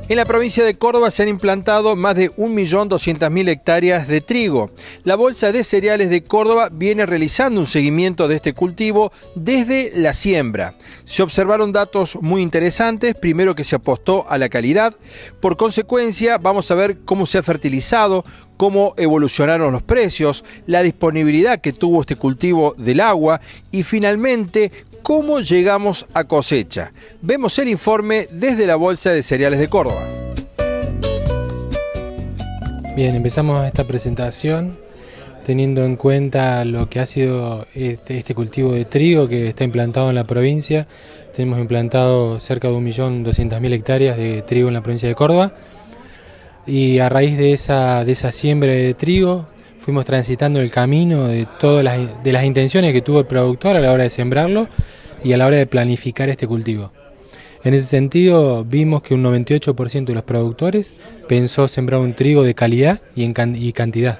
En la provincia de Córdoba se han implantado más de 1.200.000 hectáreas de trigo. La Bolsa de Cereales de Córdoba viene realizando un seguimiento de este cultivo desde la siembra. Se observaron datos muy interesantes, primero que se apostó a la calidad. Por consecuencia, vamos a ver cómo se ha fertilizado, cómo evolucionaron los precios, la disponibilidad que tuvo este cultivo del agua y finalmente cómo llegamos a cosecha. Vemos el informe desde la Bolsa de Cereales de Córdoba. Bien, empezamos esta presentación teniendo en cuenta lo que ha sido este cultivo de trigo que está implantado en la provincia. Tenemos implantado cerca de 1.200.000 hectáreas de trigo en la provincia de Córdoba. Y a raíz de esa siembra de trigo fuimos transitando el camino de todas las intenciones que tuvo el productor a la hora de sembrarlo y a la hora de planificar este cultivo. En ese sentido vimos que un 98% de los productores pensó sembrar un trigo de calidad y cantidad.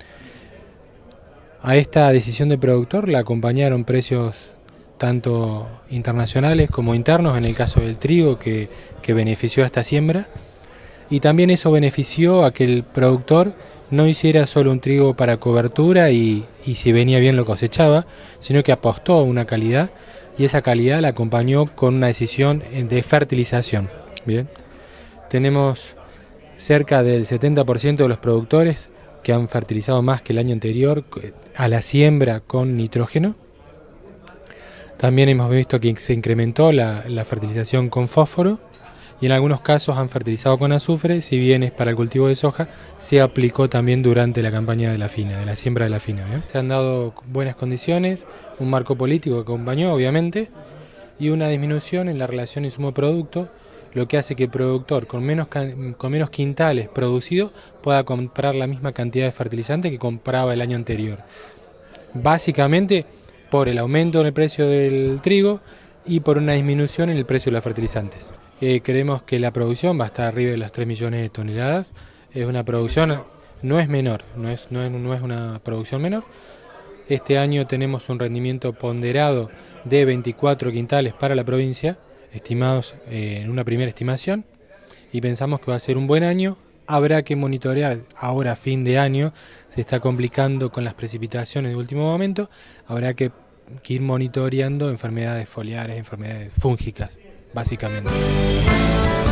A esta decisión del productor la acompañaron precios tanto internacionales como internos en el caso del trigo que benefició a esta siembra. Y también eso benefició a que el productor no hiciera solo un trigo para cobertura y si venía bien lo cosechaba, sino que apostó a una calidad y esa calidad la acompañó con una decisión de fertilización. Bien, tenemos cerca del 70% de los productores que han fertilizado más que el año anterior a la siembra con nitrógeno. También hemos visto que se incrementó la fertilización con fósforo. Y en algunos casos han fertilizado con azufre, si bien es para el cultivo de soja, se aplicó también durante la campaña de la fina, de la siembra de la fina. ¿Bien? Se han dado buenas condiciones, un marco político que acompañó obviamente, y una disminución en la relación insumo-producto, lo que hace que el productor con menos quintales producidos pueda comprar la misma cantidad de fertilizante que compraba el año anterior. Básicamente por el aumento en el precio del trigo y por una disminución en el precio de los fertilizantes. Creemos que la producción va a estar arriba de las 3 millones de toneladas. Es una producción, no es menor, no es una producción menor. Este año tenemos un rendimiento ponderado de 24 quintales para la provincia, estimados en una primera estimación, y pensamos que va a ser un buen año. Habrá que monitorear, ahora a fin de año, se está complicando con las precipitaciones de último momento, habrá que ir monitoreando enfermedades foliares, enfermedades fúngicas, básicamente.